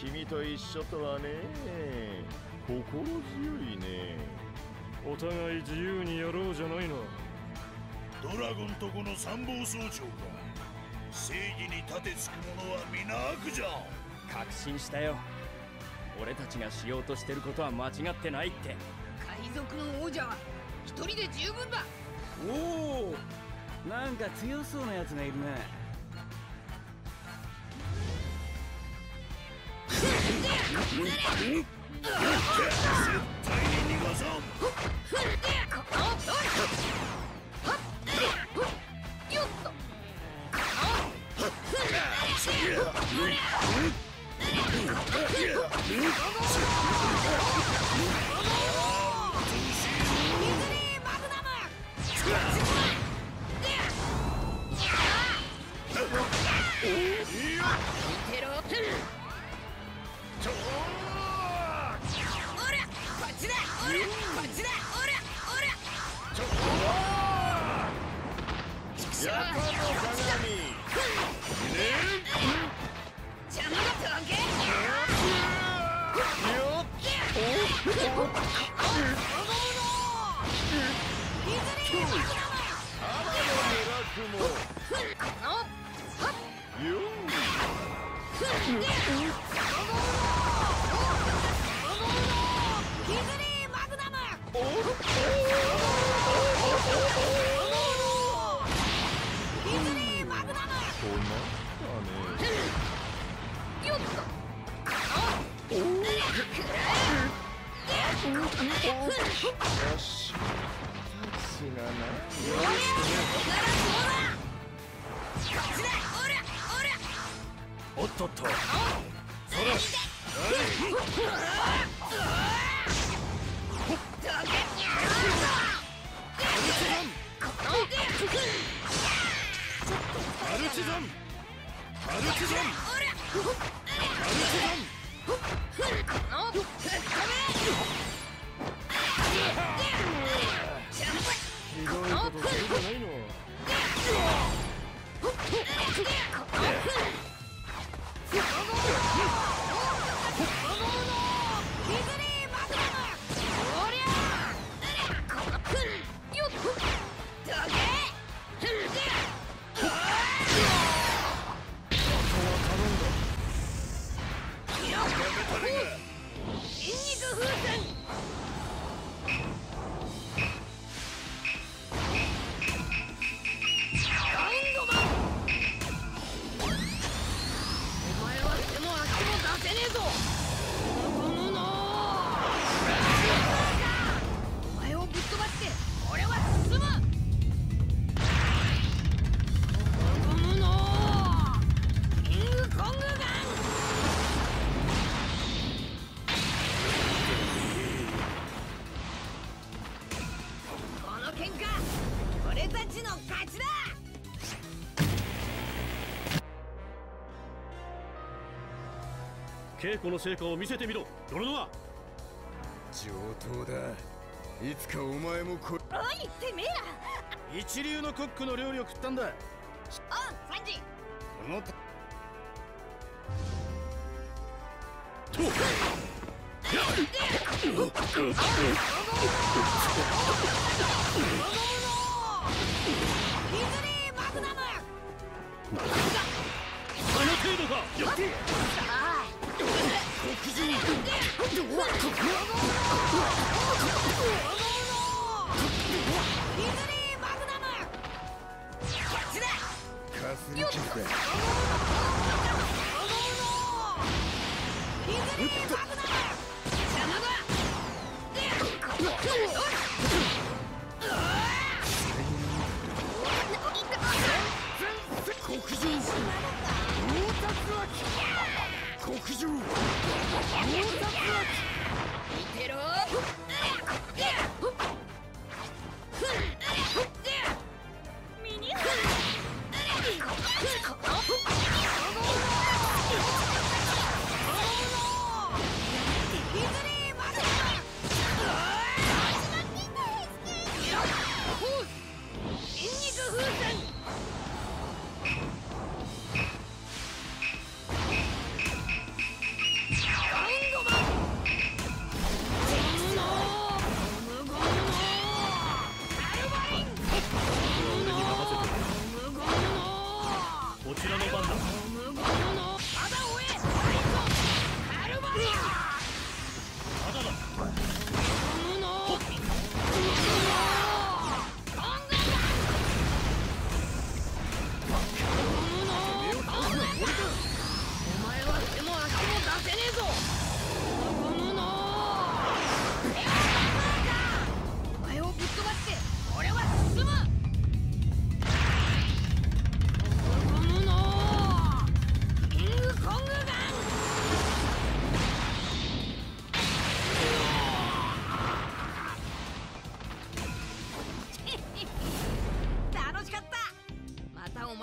君と一緒とはね。心強いね。 お互い自由にやろうじゃないの。 ドラゴンとこの参謀総長が正義に盾つく者は皆悪じゃ。 確信したよ。俺たちがしようとしてることは間違ってないって。 海賊の王者は一人で十分だ。 おお、なんか強そうなやつがいるな。 絶対に逃がさん。 おっとっと。そら。マルチザン。ひどいことするじゃないの。稽古の成果を見せてみろ、ドロノア。 上等だ。いつかお前もおい、てめえら。 一流のコックの料理を食ったんだ。 おう、サンジ。 この程度か。よっ。 かすり傷だ。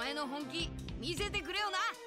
前の本気見せてくれよな。